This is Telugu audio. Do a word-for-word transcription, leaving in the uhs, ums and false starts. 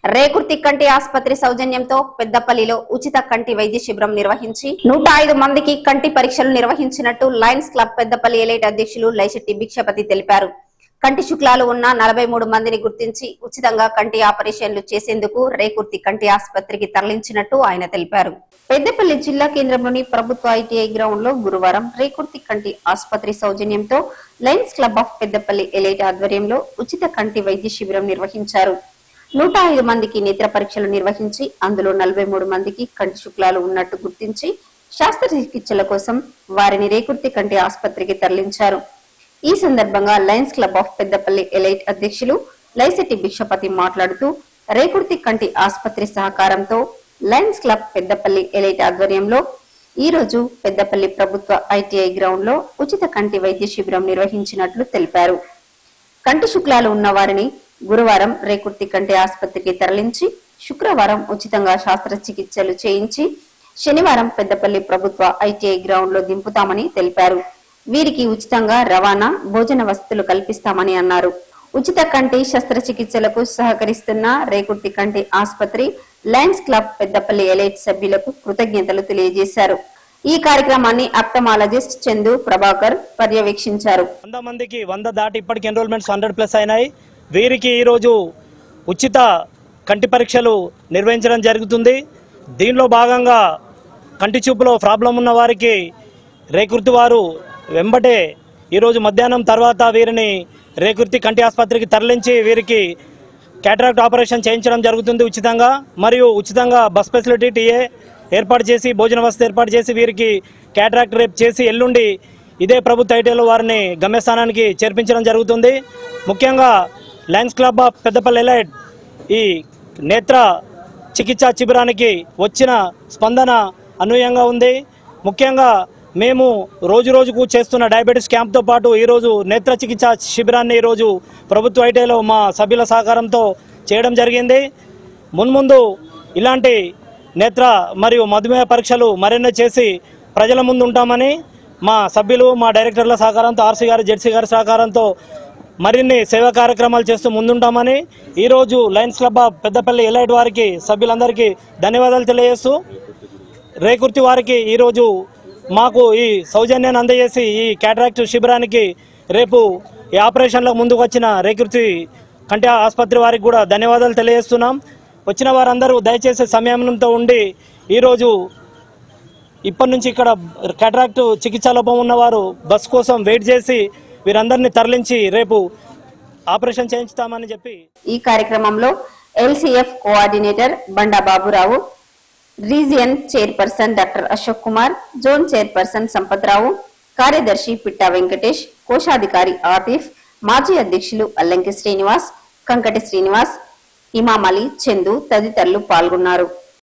రేకుర్తి కంటి ఆసుపత్రి సౌజన్యంతో పెద్దపల్లిలో ఉచిత కంటి వైద్య శిబిరం నిర్వహించి నూట ఐదు మందికి కంటి పరీక్షలు నిర్వహించినట్టు లయన్స్ క్లబ్ పెద్దపల్లి ఎలైట్ అధ్యక్షులు లైశెట్టి భిక్షపతి తెలిపారు. కంటి శుక్లాలు ఉన్న నలభై మూడు మందిని గుర్తించి ఉచితంగా కంటి ఆపరేషన్లు చేసేందుకు రేకుర్తి కంటి ఆసుపత్రికి తరలించినట్టు ఆయన తెలిపారు. పెద్దపల్లి జిల్లా కేంద్రంలోని ప్రభుత్వ ఐటీఐ గ్రౌండ్ లో గురువారం రేకుర్తి కంటి ఆసుపత్రి సౌజన్యంతో lions club of Peddapalli elite ఆధ్వర్యంలో ఉచిత కంటి వైద్య శిబిరం నిర్వహించారు. నూట ఐదు మందికి నేత్ర పరీక్షలు నిర్వహించి అందులో నలభై మూడు మందికి కంటి శుక్లాలు ఉన్నట్టు గుర్తించి శస్త్రచికిత్సల కోసం వారిని రేకుర్తి కంటి ఆసుపత్రికి తరలించారు. ఈ సందర్భంగా lions club of Peddapalli elite అధ్యక్షులు లైశెట్టి భిక్షపతి మాట్లాడుతూ రేకుర్తి కంటి ఆసుపత్రి సహకారంతో లయన్స్ క్లబ్ పెద్దపల్లి ఎలైట్ ఆధ్వర్యంలో ఈ రోజు పెద్దపల్లి ప్రభుత్వ ఐటీఐ గ్రౌండ్ లో ఉచిత కంటి వైద్య శిబిరం నిర్వహించినట్లు తెలిపారు. కంటి శుక్లాలు ఉన్న వారిని గురువారం రేకుర్తి కంటి ఆసుపత్రికి తరలించి శుక్రవారం ఉచితంగా శస్త్రచికిత్సలు చేయించి శనివారం పెద్దపల్లి ప్రభుత్వ ఐటీఐ గ్రౌండ్ లో దింపుతామని తెలిపారు. వీరికి ఉచితంగా రవాణా భోజన వసతులు కల్పిస్తామని అన్నారు. ఉచిత కంటి శస్త్రచికిత్సలకు సహకరిస్తున్న రేకుర్తి కంటి ఆసుపత్రి లయన్స్ క్లబ్ పెద్దపల్లి ఎలైట్ సభ్యులకు కృతజ్ఞతలు తెలియజేశారు. ఈ కార్యక్రమాన్ని ఆప్థమాలజిస్ట్ చందు ప్రభాకర్ పర్యవేక్షించారు. వంద మందికి వంద దాటి ఇప్పటికి ఎన్రోల్మెంట్స్ హండ్రెడ్ ప్లస్ అయినాయి. వీరికి ఈరోజు ఉచిత కంటి పరీక్షలు నిర్వహించడం జరుగుతుంది. దీనిలో భాగంగా కంటి చూపులో ప్రాబ్లం ఉన్న వారికి రేకుర్తి వారు వెంబటే ఈరోజు మధ్యాహ్నం తర్వాత వీరిని రేకుర్తి కంటి ఆసుపత్రికి తరలించి వీరికి క్యాటరాక్ట్ ఆపరేషన్ చేయించడం జరుగుతుంది ఉచితంగా. మరియు ఉచితంగా బస్ ఫెసిలిటీ టీఏ ఏర్పాటు చేసి భోజన వసతి ఏర్పాటు చేసి వీరికి క్యాటరాక్ట్ రేపు చేసి ఎల్లుండి ఇదే ప్రభుత్వ ఐటీఐలో వారిని గమ్యస్థానానికి చేర్పించడం జరుగుతుంది. ముఖ్యంగా lions club of Peddapalli elite ఈ నేత్ర చికిత్సా శిబిరానికి వచ్చిన స్పందన అనూహ్యంగా ఉంది. ముఖ్యంగా మేము రోజు రోజుకు చేస్తున్న డయాబెటీస్ క్యాంప్తో పాటు ఈరోజు నేత్ర చికిత్సా శిబిరాన్ని ఈరోజు ప్రభుత్వ ఐటీఐలో మా సభ్యుల సహకారంతో చేయడం జరిగింది. మున్ముందు ఇలాంటి నేత్ర మరియు మధుమేహ పరీక్షలు మరెన్నో చేసి ప్రజల ముందు ఉంటామని మా సభ్యులు మా డైరెక్టర్ల సహకారంతో ఆర్సీ గారి జెడ్సీ గారి సహకారంతో మరిన్ని సేవా కార్యక్రమాలు చేస్తూ ముందుంటామని ఈరోజు lions club of Peddapalli elite వారికి సభ్యులందరికీ ధన్యవాదాలు తెలియజేస్తూ రేకుర్తి వారికి ఈరోజు మాకు ఈ సౌజన్యాన్ని అందజేసి ఈ క్యాటరాక్ట్ శిబిరానికి రేపు ఈ ఆపరేషన్లకు ముందుకు వచ్చిన రేకుర్తి కంటి ఆసుపత్రి వారికి కూడా ధన్యవాదాలు తెలియజేస్తున్నాం. వచ్చిన వారందరూ దయచేసి సంయమనంతో ఉండి ఈరోజు ఇప్పటి నుంచి ఇక్కడ క్యాటరాక్ట్ చికిత్సా లోపం ఉన్నవారు బస్ కోసం వెయిట్ చేసి వీరందరినీ తరలించి రేపు ఆపరేషన్ చేయించుతామని చెప్పి ఈ కార్యక్రమంలో LCF coordinator Banda Baburao, region chairperson doctor Ashok Kumar, zone chairperson Sampathrao, కార్యదర్శి పిట్టా వెంకటేష్, కోశాధికారి ఆతిఫ్, మాజీ అధ్యక్షులు అల్లంకి శ్రీనివాస్, కంకటి శ్రీనివాస్, ఇమాం అలీ, చందు తదితరులు పాల్గొన్నారు.